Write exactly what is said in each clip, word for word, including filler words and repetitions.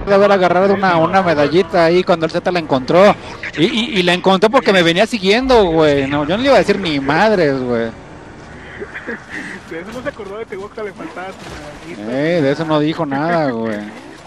de haber agarrado una, una medallita ahí cuando el Z la encontró. Y, y, y la encontró porque me venía siguiendo, güey. No, yo no le iba a decir ni madres, güey. De eso no se acordó de que Woxa le faltaba su medallita. Eh, de eso no dijo nada, güey.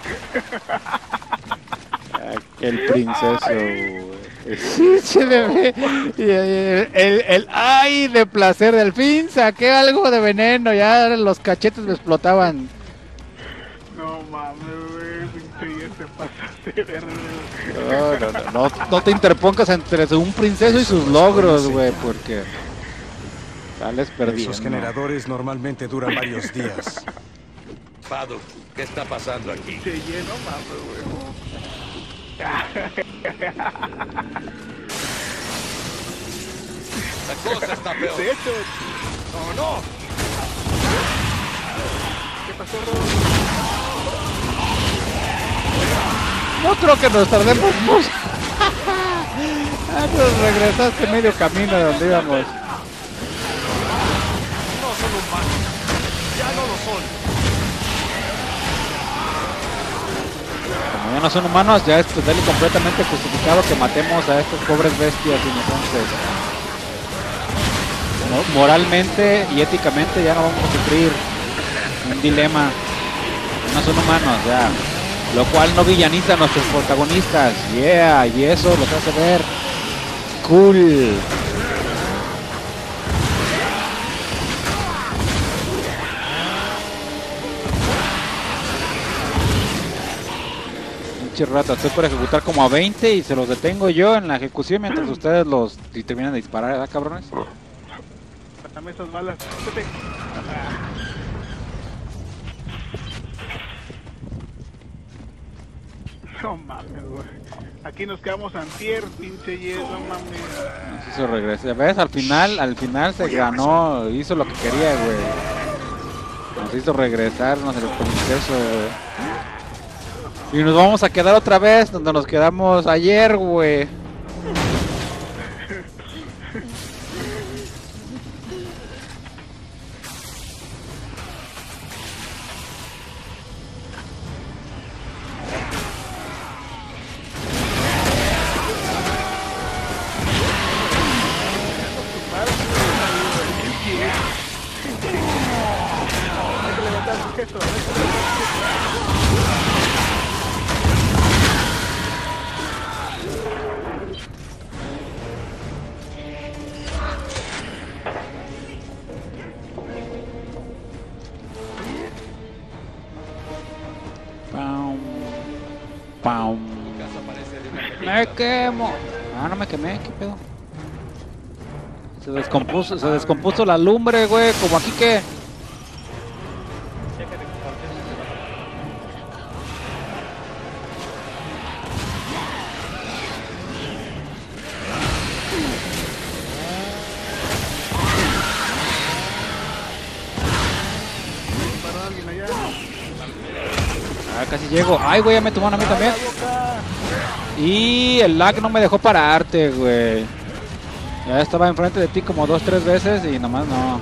El princeso, güey. Sí, se le ve. Y el, el, el ay de placer, del fin saqué algo de veneno. Ya los cachetes me explotaban. No mames, güey. Pinche ya se pasaste de verga. No, no, no, no, no te interpongas entre un princeso y sus logros, güey, porque sales perdiendo. Esos generadores normalmente duran varios días. Padu, ¿qué está pasando aquí? Se llenó, mames, güey. La cosa está peor. De hecho, ¡Oh, no! ¿qué pasó, Rodo? No creo que nos tardemos mucho. Ah, nos regresaste medio camino de donde íbamos. No son humanos. Ya no lo son. Como ya no son humanos, ya es totalmente completamente justificado que matemos a estos pobres bestias inocentes. No, moralmente y éticamente ya no vamos a sufrir un dilema. No son humanos, ya. Lo cual no villaniza a nuestros protagonistas. Yeah, y eso los hace ver cool. Rata, estoy por ejecutar como a veinte y se los detengo yo en la ejecución mientras ustedes los y terminan de disparar, ¿verdad, cabrones? Dame esas balas. Vete. No mames, güey. Aquí nos quedamos antier, pinche yes, no mames. Nos hizo regresar. ¿Ves? Al final, al final se ganó, hizo lo que quería, güey. Nos hizo regresarnos el princeso, güey. Y nos vamos a quedar otra vez donde nos quedamos ayer, güey. Me quemo. Ah, no me quemé, ¿qué pedo? Se descompuso, se descompuso la lumbre, güey, como aquí que. Ah, casi llego. Ay, güey, ya me tomaron a mí también. Y el lag no me dejó pararte, güey. Ya estaba enfrente de ti como dos, tres veces y nomás no.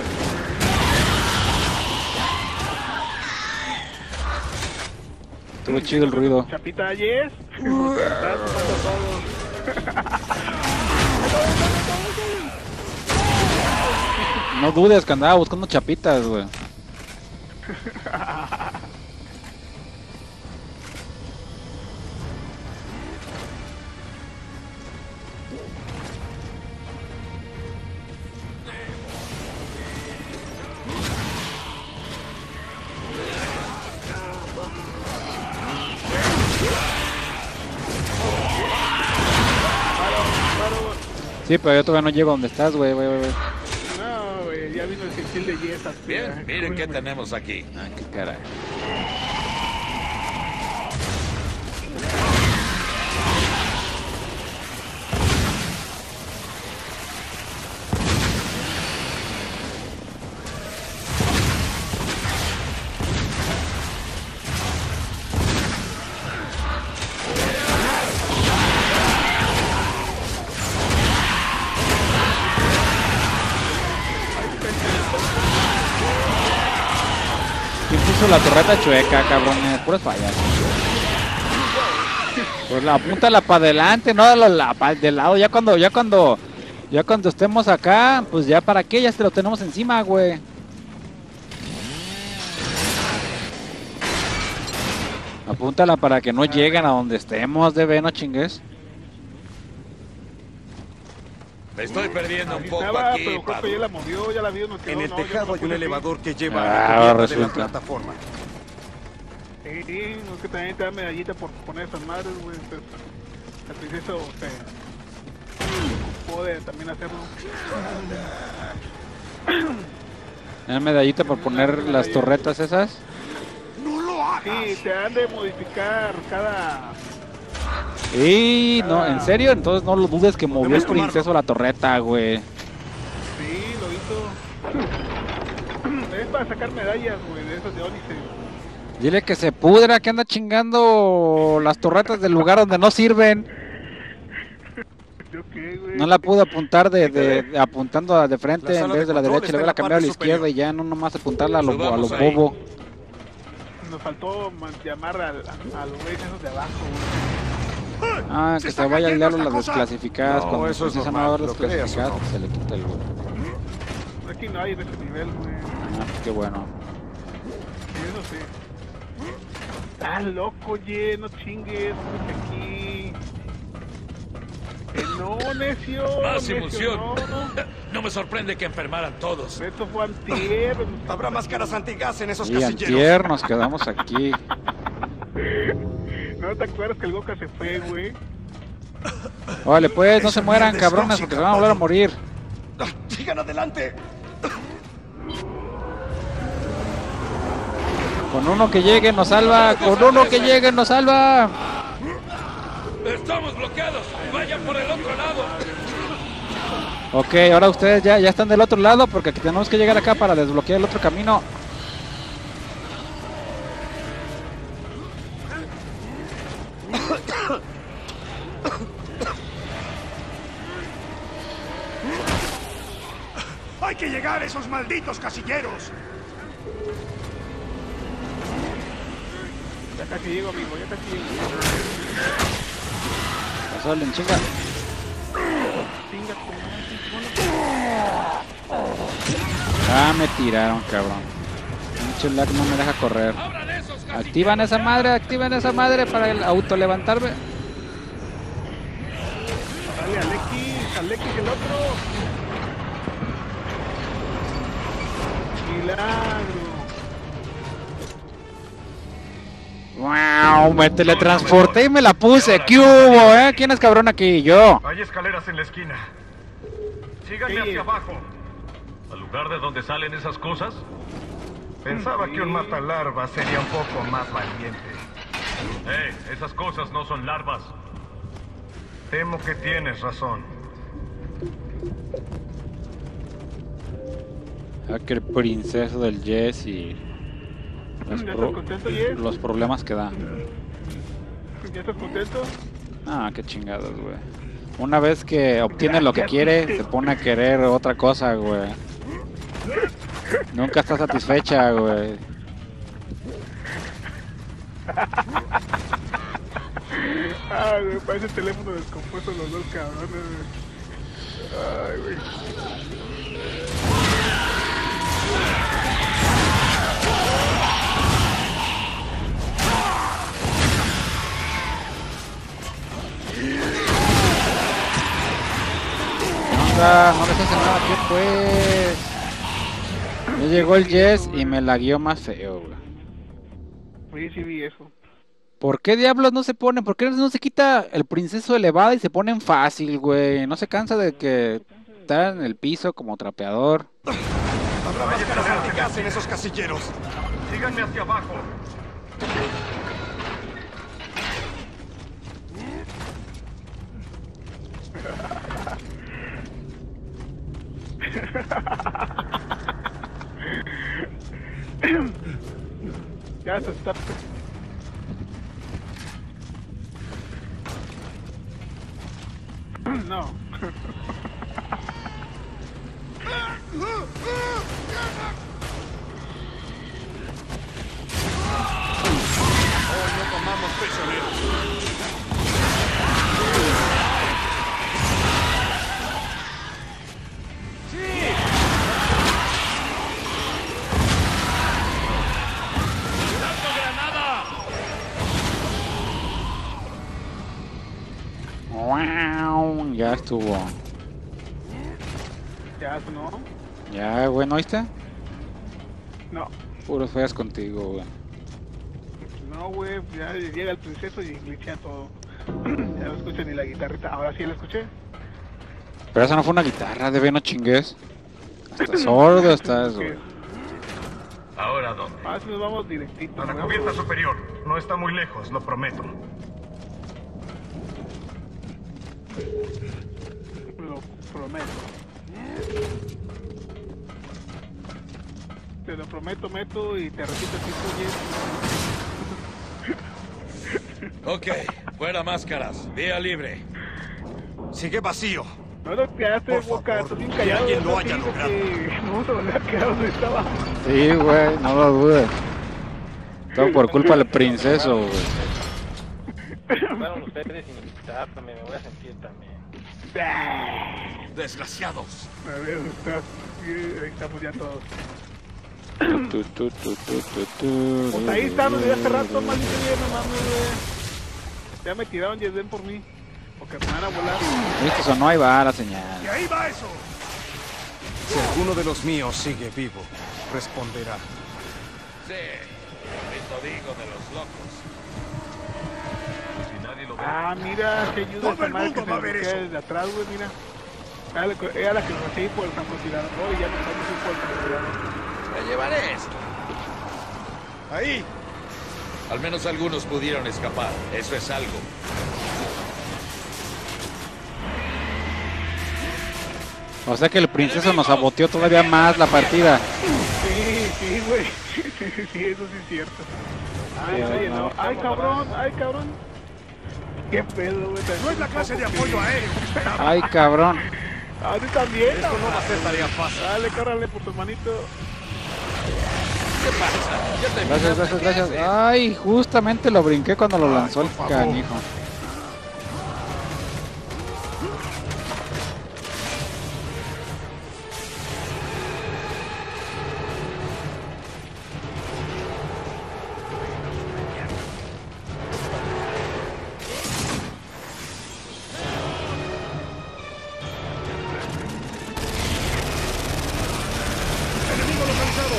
Estuvo chido el ruido. Chapita, yes. No dudes que andaba buscando chapitas, güey. Sí, pero yo todavía no llego a donde estás, güey, güey, güey. No, güey, ya vino el gentil de Yesas. Bien, miren qué tenemos aquí. Ah, qué caray. La torreta chueca, cabrones, puras fallas. Pues la apúntala para adelante, no la, la, pa- de lado. Ya cuando, ya cuando, ya cuando estemos acá, pues ya para qué, ya se lo tenemos encima, güey. Apúntala para que no lleguen a donde estemos, de no chingues. Me estoy perdiendo un Ahí poco estaba, aquí, pero creo que Pablo. ya la movió, ya la vio, nos quedó. En el no, yo tejado no hay un puse elevador que lleva Ah, a la cubierta de la resulta. plataforma. Sí, sí, no es que también te da medallita por poner esas madres, güey. Entonces, la princesa se puede también hacerlo. Una medallita por poner las torretas esas. Sí, te han de modificar cada... Y no, ¿en serio? Entonces no lo dudes que movió el Podemos tomarlo. princeso la torreta, güey. Sí, lo hizo. Es para sacar medallas, güey, de esas de Odyssey. Dile que se pudra, que anda chingando las torretas del lugar donde no sirven. ¿Yo qué, güey? No la pudo apuntar de, de, de- apuntando de frente La en sala vez de de la control derecha, está le en voy la a cambiar a la parte izquierda superior. y ya no nomás apuntarla a lo, a lo Subamos ahí. bobo. Nos faltó man- llamar al, a, a los güeyes esos de abajo, güey. Ah, que se vaya al diablo las desclasificadas. No, Cuando eso es empiezan a normal, dar lo creas o desclasificadas, no. se le quita el güey. Aquí no hay en ese nivel, güey. Ah, pues qué bueno. Sí, eso sí. Estás loco, oye, no chingues, ponte aquí. Eh, no, necio. Más necio, emoción. No, no. No me sorprende que enfermaran todos. Esto fue antier. Habrá máscaras antigas en esos Y casilleros. antier nos quedamos aquí. ¿No te acuerdas que el Goka se fue, güey? Órale, pues, no se Esa mueran, mierda es cabrones, tóxica, porque se van a volver a morir. Ah, ¡Sigan adelante! Con uno que llegue nos salva, con uno que llegue nos salva. ¡Estamos bloqueados! ¡Vayan por el otro lado! Ok, ahora ustedes ya, ya están del otro lado porque aquí tenemos que llegar acá para desbloquear el otro camino. ¡Hay que llegar a esos malditos casilleros! Ya casi llego, amigo, ya casi llego. Pasó, en chinga. Chinga tu madre, Ah, me tiraron, cabrón. Pinche lag no me deja correr. ¡Abran esos casilleros! Activan esa madre, activan esa madre para el auto levantarme. Dale, Alexis, Alexis el otro. Milagro. Wow, me teletransporté y me la puse. ¿Qué hubo, eh? ¿Quién es cabrón aquí? Yo. Hay escaleras en la esquina. Síganme Sí. hacia abajo. ¿Al lugar de donde salen esas cosas? Pensaba que un matalarvas sería un poco más valiente. Eh, esas cosas no son larvas. Temo que tienes razón. Aquel princeso del Jess y los, ¿Ya pro- estás contento, Jess? los problemas que da. ¿Ya estás contento? Ah, qué chingados, güey. Una vez que obtiene lo que quiere, se pone a querer otra cosa, güey. Nunca está satisfecha, güey. Ah, güey, parece teléfono descompuesto los dos cabrones, güey. Ay, güey. ¿Qué onda? No les hace nada, ¿qué pues? Ya llegó el Jess y me la guió más feo, güey. Oye, sí vi eso. ¿Por qué diablos no se ponen? ¿Por qué no se quita el princeso elevado y se ponen fácil, güey? No se cansa de que está en el piso como trapeador. Habrá máscaras antigas en esos casilleros. Síganme hacia abajo. Ya se está... No. Hoy no tomamos prisioneros. Ya estuvo. Ya, ¿no? Ya, güey, ¿no oíste? No. Puros feas contigo, güey. No, güey, ya llega el princeso y glitchea todo. Ya no escucho ni la guitarrita. Ahora sí la escuché. Pero esa no fue una guitarra, de no chingues. Hasta sordo estás, güey. ¿Ahora dónde? Ah, si nos vamos directito. A la ¿no? cubierta superior. No está muy lejos, lo prometo. Lo prometo. Te lo prometo, meto y te repito si Ok, fuera máscaras. Vía libre. Sigue vacío. no lo quedaste, Por Boca, favor, estás bien que callado. alguien lo ¿no? haya Sí, logrado. porque No vamos a volver a quedar donde estaba. Sí, güey, no lo dudes. Todo por culpa del princeso, güey. Fueron ustedes sin invitarme, me voy a sentir también. Desgraciados. A ver, ¿dónde estás? Sí, ahí estamos ya todos. Tu, tu, tu, tu, tu, tu, Pues ahí estamos desde hace rato, maldito día, no mames, güey. Ya me tiraron y ven por mí. Porque me van a volar. ¿Viste o no? Ahí va la señal. ¡Y ahí va eso! Si alguno de los míos sigue vivo, responderá. Sí, lo digo de los locos. Si nadie lo ve. Ah, mira, que ayuda Todo esta el madre mundo que se va a ver bloquea eso. desde atrás, güey, mira. Era la, era la que nos hacía ir por el francotirador y ya nos vamos a ir por el francotirador. Me llevaré esto. Ahí. Al menos algunos pudieron escapar. Eso es algo. O sea que el princeso nos saboteó todavía más la partida. Sí, sí, güey. Sí, sí, sí, eso sí es cierto. Ay, Sí, oye, no. no. Ay, cabrón, ay, cabrón. Qué pedo, güey. No es la clase de apoyo aéreo que esperaba. Ay, cabrón. Ah, tú también. Esto no va a ser tarea fácil. Dale, cárrale por tu hermanito. ¿Qué pasa? Ya te Gracias, gracias, gracias. Ay, justamente lo brinqué cuando lo lanzó el por favor. canijo. Enemigo localizado.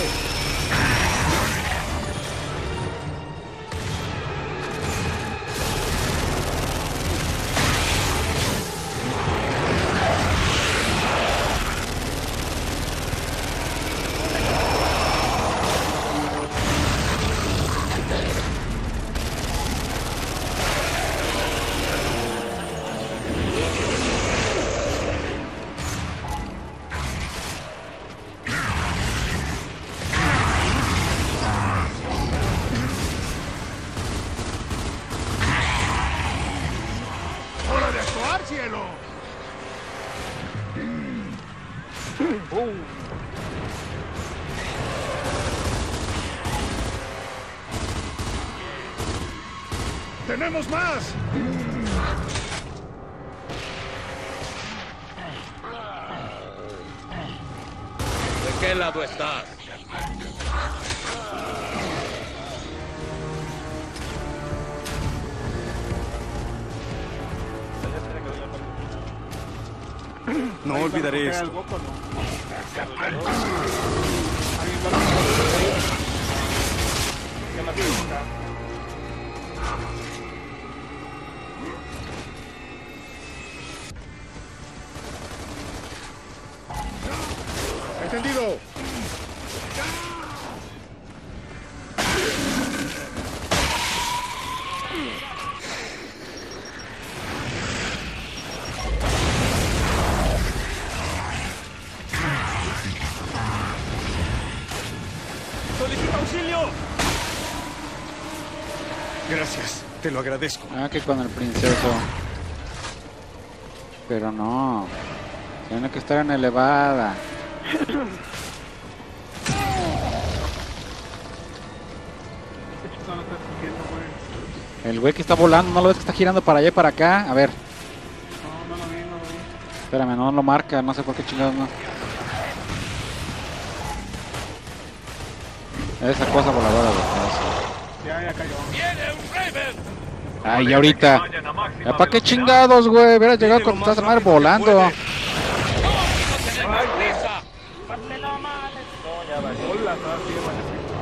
¡Hora de actuar, cielo! ¡Tenemos más! ¿De qué lado estás? No olvidaré Cuando esto. coge al Goku, no. Alguien va a- ¿Qué más quieres buscar? ¡Entendido! ¡Solicito auxilio! Gracias, te lo agradezco. Ah, que con el princeso. Pero no. Tiene que estar en elevada. Qué chingón lo estás cogiendo, güey. El güey que está volando, ¿no lo ves que está girando para allá y para acá? A ver, No, no lo vi, no lo vi. espérame, no lo marca, no sé por qué chingados no. Esa cosa voladora, güey. Ya, ya cayó. ¡Viene un Raven! Ay, ahorita. ¿Para qué chingados, güey? Hubieras llegado con esta madre volando. ¡Ponte no mames! No, ya va. Hola, no, sí, vale.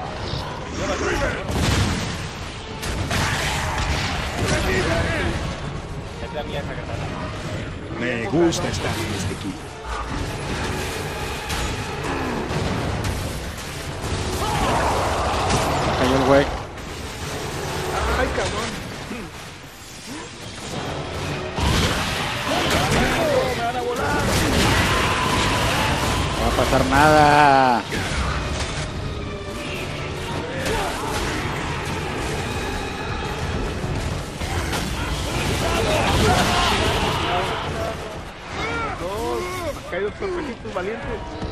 Es la mía esa granada. Me gusta estar en este equipo. Cayó el güey. Ay, cabrón. Me van a volar. No va a pasar nada. Dos. Caídos sorpresitos valientes.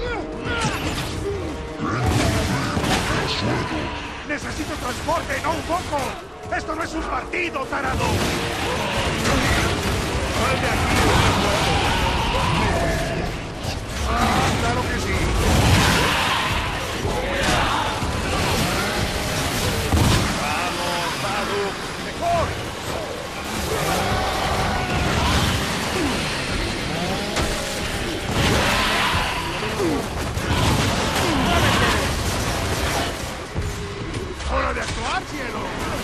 ¡Necesito transporte, no un foco! ¡Esto no es un partido, tarado! ¡Sal de aquí! ¡Ah, claro que sí! ¡Vamos, Badu! ¡Mejor! ¡Hora de actuar, cielo!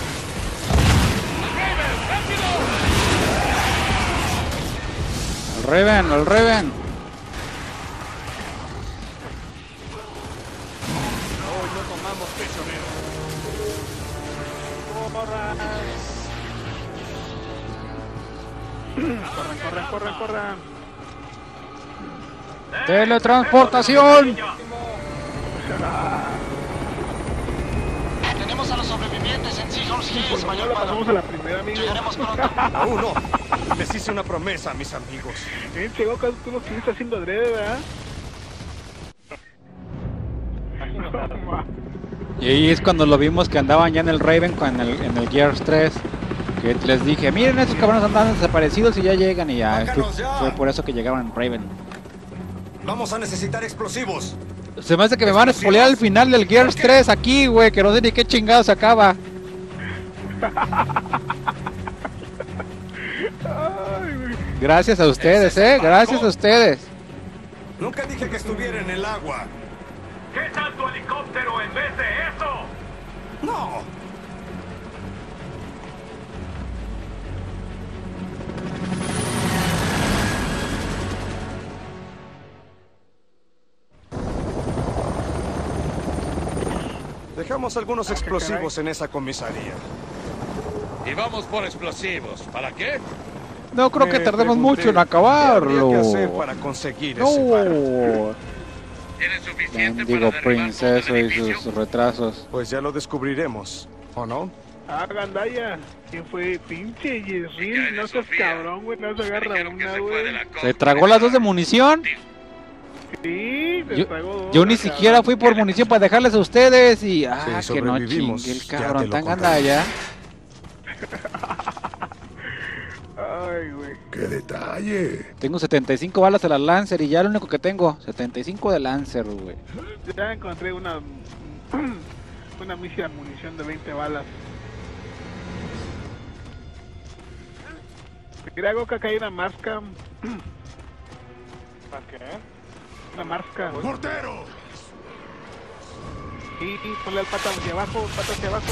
El Raven, el Raven. Hoy no tomamos prisioneros. Corran, corran, corran, corran. Teletransportación. Tenemos a los sobrevivientes en Seahorse Hills, Por lo mayor menos la pasamos a padrón. la primera, amigo. Llegaremos pronto. Aún no. Les hice una promesa a mis amigos. Eh, llegó cuando tú lo estuviste haciendo adrede, ¿verdad? No, ma. Y ahí es cuando lo vimos que andaban ya en el Raven con el, en el Gears tres. Que les dije, miren, estos cabrones andan desaparecidos y ya llegan y ya. Fue, ¡Bájanos ya! fue por eso que llegaron en Raven. Vamos a necesitar explosivos. Se me hace que me van a spoilear al final del Gears tres aquí, güey, que no sé ni qué chingados se acaba. Ay, güey. Gracias a ustedes, eh, gracias a ustedes. Nunca dije que estuviera en el agua. ¿Qué tal tu helicóptero en vez de eso? No. Dejamos algunos explosivos en esa comisaría. Y vamos por explosivos. ¿Para qué? No creo que Me tardemos pregunté, mucho en acabarlo. ¿Qué habría que hacer para conseguir ese barco? No. ¿Tienes suficiente Digo, para derribar todo princeso el y edificio? sus retrasos. Pues ya lo descubriremos, ¿o no? Ah, Gandaya. ¿Quién fue? Pinche Ya Yesril. eres No seas Sofía. cabrón, güey. No se Me agarra dijeron que una, se fue de güey. la costa. ¿Se tragó las dos de munición? Sí, te Yo, traigo dos. yo ni cabrón. siquiera fui por munición para dejarles a ustedes y... Ah, Sí, que no sobrevivimos, chingue el ya te cabrón, lo tan contaré. anda allá. Ay, güey. ¡Qué detalle! Tengo setenta y cinco balas de la Lancer y ya lo único que tengo, setenta y cinco de Lancer, güey. Ya encontré una. Una misia de munición de veinte balas. Mira, algo que acá hay una marca. ¿Para qué? Una marca. ¡Portero! Y, y ponle el pata hacia abajo, pata hacia abajo.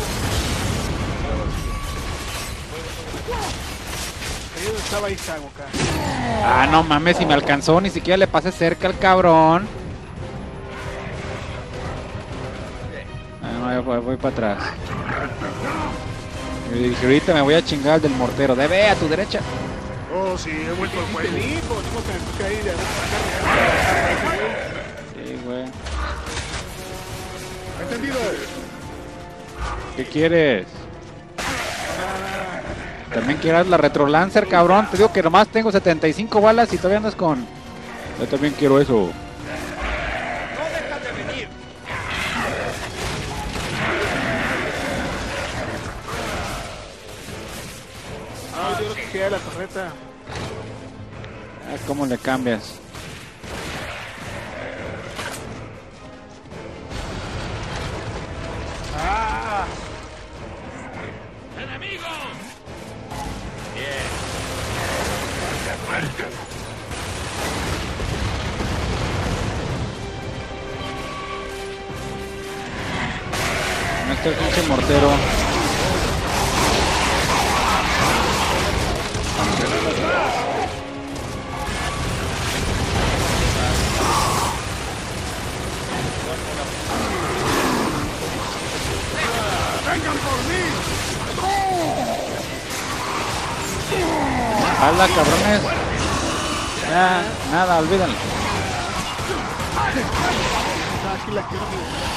Ahí donde estaba Isago acá. Ah, no mames, si me alcanzó, ni siquiera le pasé cerca al cabrón. Ah, no, voy, voy para atrás. Y dije, ahorita me voy a chingar del mortero. Debe a tu derecha. Oh, sí, he vuelto al Te juego. vi, como tengo que me puse ahí de Sí, güey. Entendido. ¿Qué quieres? También quieras la Retro Lancer, cabrón. Te digo que nomás tengo setenta y cinco balas y todavía andas con... Yo también quiero eso. Ah, yo lo que queda la torreta. Ah, ¿cómo le cambias? Ah, Este pinche mortero. ¡Vengan por mí! ¡Hala, cabrones! Ya, nada, olvídalo. Aquí la quiero.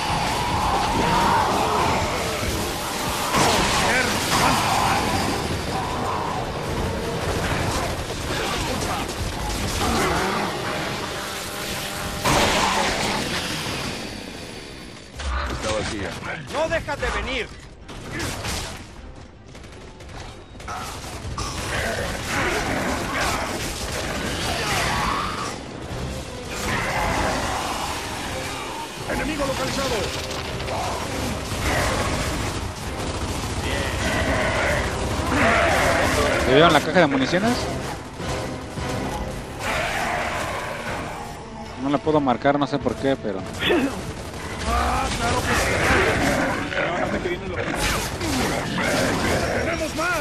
Está vacía. ¡No dejas de venir! ¡Enemigo localizado! ¿Se vieron la caja de municiones? No la puedo marcar, no sé por qué, pero... ¡Ah, claro que sí! Ahora que viene lo que... ¡Tenemos más!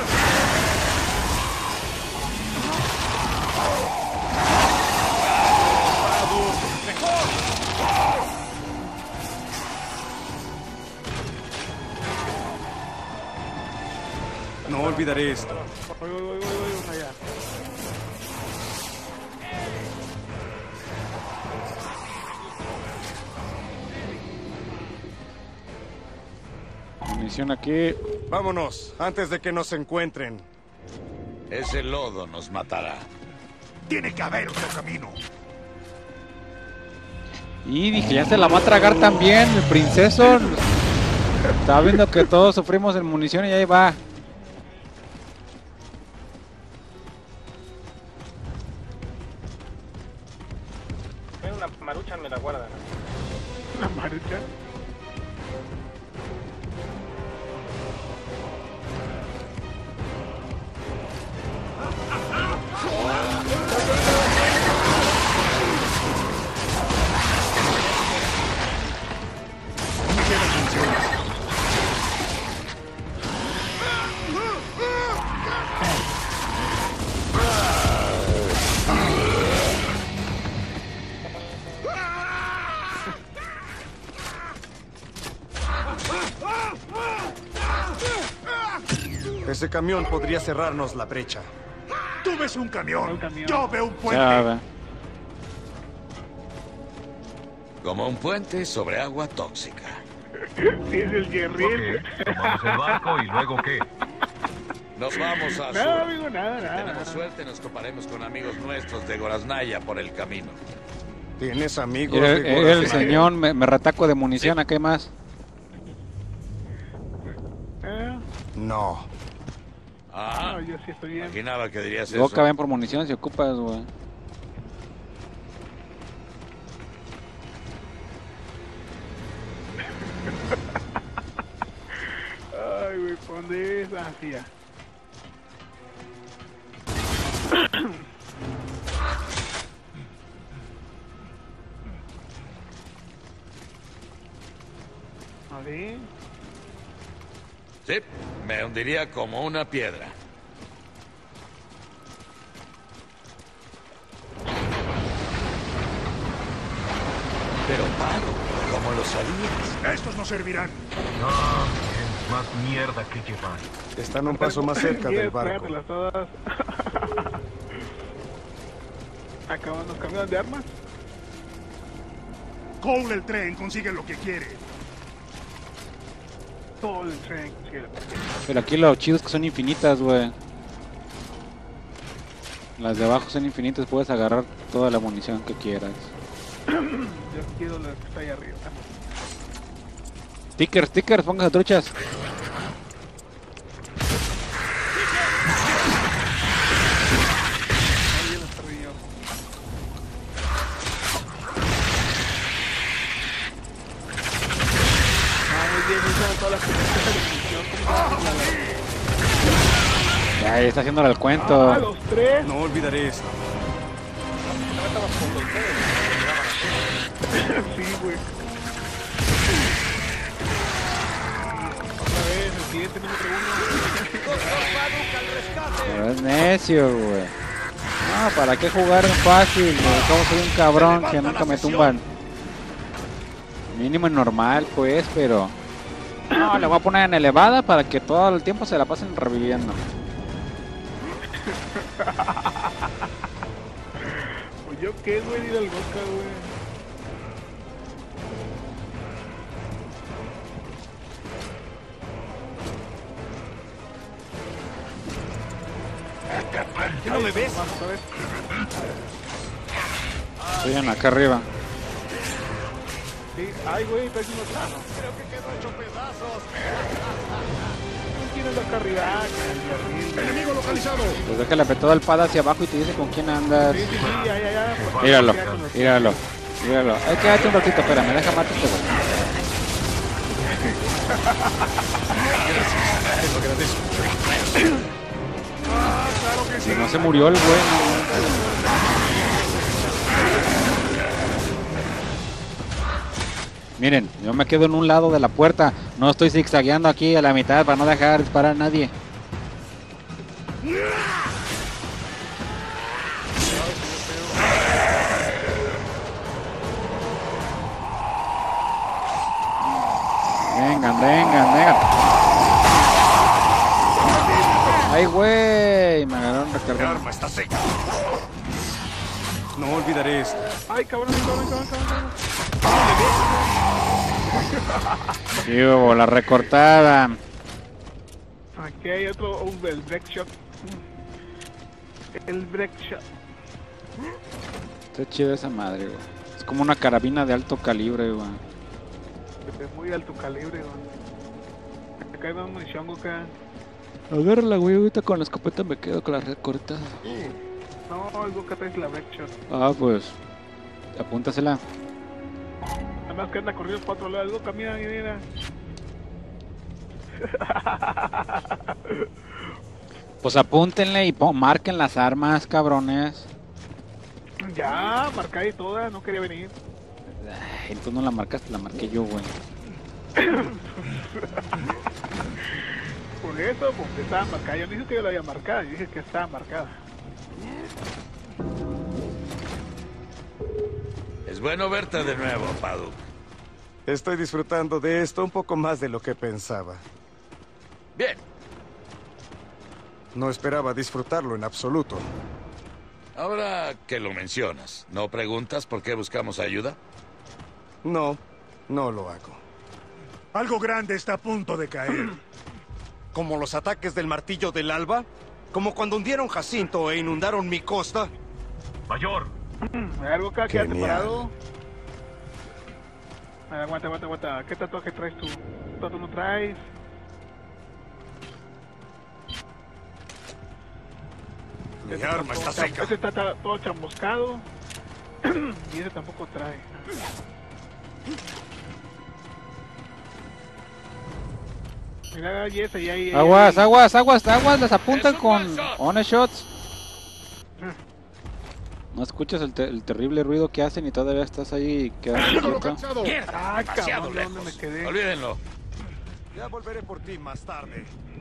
No olvidaré esto. Voy, voy, voy, voy, voy, allá. Munición aquí. Vámonos, antes de que nos encuentren. Ese lodo nos matará. Tiene que haber otro camino. Y dije, ya se la va a tragar también el princeso. Estaba viendo que todos sufrimos en munición y ahí va. Una marucha me la guardan. La marucha. Ese camión podría cerrarnos la brecha. Tú ves un camión, Un camión. yo veo un puente. Ya, ve. Como un puente sobre agua tóxica. Sí, es el Jerry. Ok, tomamos el barco y luego ¿qué? Nos vamos a Nada, sur. amigo, nada, Si nada. tenemos suerte, nos toparemos con amigos nuestros de Goraznaya por el camino. ¿Tienes amigos El, de el Goraznaya? señor me, me retaco de munición, ¿a qué más? Eh, No. Ah, no, yo sí estoy bien. imaginaba que dirías eso. Boca, ven por munición si ocupas, güey. Ay, güey, ¿dónde es? Ah, sí, ya. A ver. Sí, me hundiría como una piedra. Pero Pago, ¿cómo lo sabías? Estos no servirán. No, es más mierda que llevar. Están un paso más cerca del barco. Trágatelas todas. Acaban los camiones de armas. Cole el tren consigue lo que quiere. Todo el tren. Sí, Pero aquí lo chido es que son infinitas, güey. Las de abajo son infinitas, puedes agarrar toda la munición que quieras. yo quiero lo que está ahí arriba. Stickers, stickers, pónganse truchas. Ahí viene el perrillo. Ah, muy bien, usan todas las cosas de munición. Ahí está haciéndole el cuento. Ah, los tres. No olvidaré esto. Sí, güey. Otra vez, el siguiente número uno. Pero es necio, güey. No, ¿para qué jugar en fácil, güey? Como soy un cabrón que nunca me tumban. Mínimo en normal, pues, pero... No, le voy a poner en elevada para que todo el tiempo se la pasen reviviendo. Pues yo qué, güey, ir al Goka, güey. ¿Qué no me ves? Estoy en acá arriba. Sí, ay, güey, está haciendo plano. Creo que quedó hecho pedazos. ¿Quién es acá arriba? Ah, que el Enemigo localizado. Pues déjale apretado el pad hacia abajo y te dice con quién andas. Sí, sí, sí, ya, ya, ya. Pues, Míralo, ya con los- míralo, míralo. Ay, quédate un ratito, espérame, deja matar este güey. Te lo agradezco. Ah, claro que sí. Si no se murió el güey, no. Miren, yo me quedo en un lado de la puerta. No estoy zigzagueando aquí a la mitad para no dejar disparar a nadie. Vengan, vengan, vengan. Ay, güey, me agarraron Mi recargando. arma está seca. No olvidaré esto. Ay, cabrón, cabrón, cabrón, cabrón. Sí, hubo la recortada. Aquí hay otro, un, el break shot. El break shot. Está chido esa madre, güey. Es como una carabina de alto calibre, güey. De muy alto calibre, güey. Acá hay una munición, acá. Agárrala, güey. Ahorita con la escopeta me quedo con la recortada. No, el Goka trae la break shot. Ah, pues. Apúntasela. Nada más que anda corriendo para otro lado. El Goka, mira, mira, mira. Pues apúntenle y pon- marquen las armas, cabrones. Ya, marcada y toda, no quería venir. Ay, tú no la marcaste, la marqué yo, güey. Por eso, porque estaba marcada. Yo no dije que yo la había marcado, yo dije que estaba marcada. Es bueno verte de nuevo, Paduk. Estoy disfrutando de esto un poco más de lo que pensaba. Bien. No esperaba disfrutarlo en absoluto. Ahora que lo mencionas, ¿no preguntas por qué buscamos ayuda? No, no lo hago. Algo grande está a punto de caer. ¿Como los ataques del martillo del alba? ¿Como cuando hundieron Jacinto e inundaron mi costa? Mayor, A ver, Goka, quédate Genial. parado. A ver, aguanta, aguanta, aguanta. ¿Qué tatuaje traes tú? ¿Qué tatuaje no traes? Mi arma está Cham- seca. Ese está ta- todo chamboscado. Y ese tampoco trae. Mira, y ese, y ahí. ahí, Aguas, ahí. aguas, aguas, aguas. Les apuntan ¡Es un con one shot! honest shots. No escuchas el, te- el terrible ruido que hacen y todavía estás ahí quedando Enemigo quieto. localizado. Ah, Demasiado cabrón, ¿dónde lejos. me quedé? Olvídenlo. Ya volveré por ti más tarde.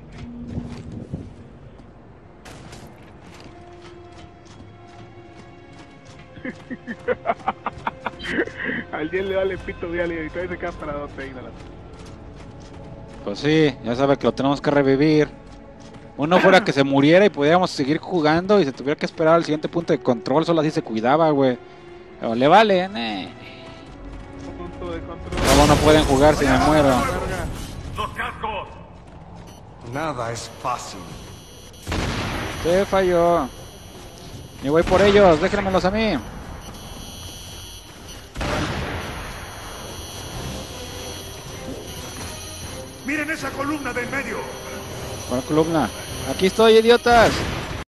Al día le vale pito vial y todavía se queda parado ahí, dale. Pues sí, ya sabe que lo tenemos que revivir. Uno fuera que se muriera y pudiéramos seguir jugando y se tuviera que esperar al siguiente punto de control, solo así se cuidaba, güey. Pero le vale, ne. Punto de control. Luego no pueden jugar si me muero. Verga. los cascos. Nada es fácil. Se falló. Y voy por ellos, déjenmelos a mí. Miren esa columna de en medio. Con la columna. Aquí estoy, idiotas.